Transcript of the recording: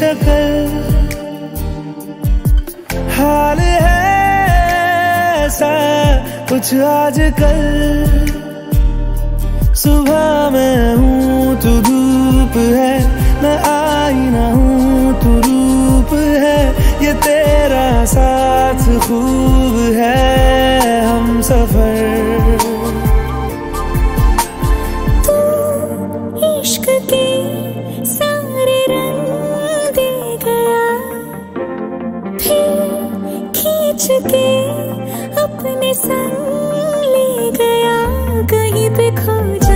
शक्ल, हाल है ऐसा कुछ आजकल। सुबह मैं हूँ तू धूप है, मैं आईना हूँ तू रूप है। ये तेरा साथ खूब है हम सफर। तू इश्क के सारे रंग दे गया, फिर खींच के अपने संग ले गया। कहीं पे खो